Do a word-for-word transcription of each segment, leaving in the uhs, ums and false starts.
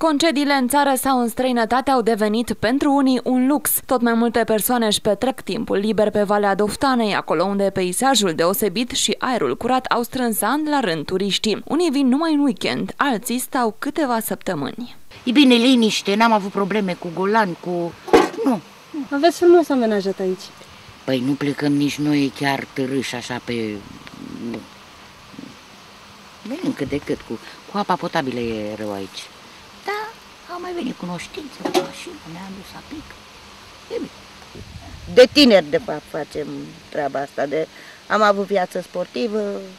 Concediile în țară sau în străinătate au devenit pentru unii un lux. Tot mai multe persoane își petrec timpul liber pe Valea Doftanei, acolo unde peisajul deosebit și aerul curat au strâns an la rând turiștii. Unii vin numai în weekend, alții stau câteva săptămâni. E bine, liniște, n-am avut probleme cu golani, cu... Nu. Aveți frumos amenajat aici. Păi nu plecăm nici noi chiar târâși așa pe... Nu. Venim cât de cât, cu, cu apa potabilă e rău aici. Da, au mai venit cunoștințe cu mașină, ne-am dus a pic. E bine. De tineri, de fapt, facem treaba asta. De... Am avut viață sportivă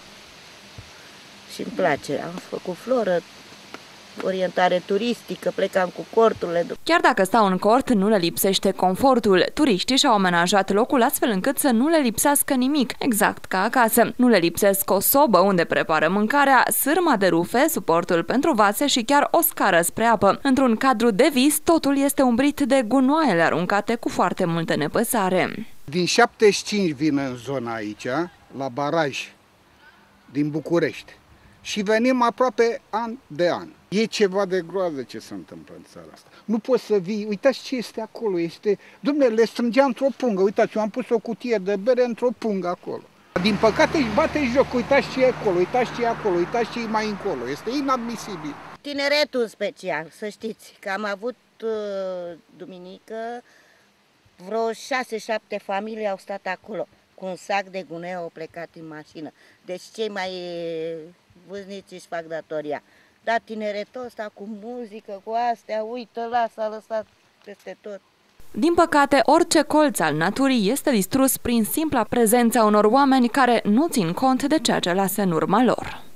și îmi place. Am făcut floră, orientare turistică, plecam cu corturile. Chiar dacă stau în cort, nu le lipsește confortul. Turiștii și-au amenajat locul astfel încât să nu le lipsească nimic, exact ca acasă. Nu le lipsesc o sobă unde prepară mâncarea, sârma de rufe, suportul pentru vase și chiar o scară spre apă. Într-un cadru de vis, totul este umbrit de gunoaiele aruncate cu foarte multă nepăsare. Din șaptezeci și cinci vin în zona aici, la baraj, din București. Și venim aproape an de an. E ceva de groază ce se întâmplă în țara asta. Nu poți să vii, uitați ce este acolo, este... Dumnezeu, le strângea într-o pungă, uitați, eu am pus o cutie de bere într-o pungă acolo. Din păcate își bate joc, uitați ce e acolo, uitați ce e acolo, uitați ce e mai încolo, este inadmisibil. Tineretul în special, să știți, că am avut uh, duminică, vreo șase șapte familii au stat acolo, cu un sac de gunoi au plecat în mașină. Deci cei mai vârstnici își fac datoria. Dar tineretul ăsta cu muzică, cu astea, uită, lasă, a lăsat peste tot. Din păcate, orice colț al naturii este distrus prin simpla prezența unor oameni care nu țin cont de ceea ce lasă în urma lor.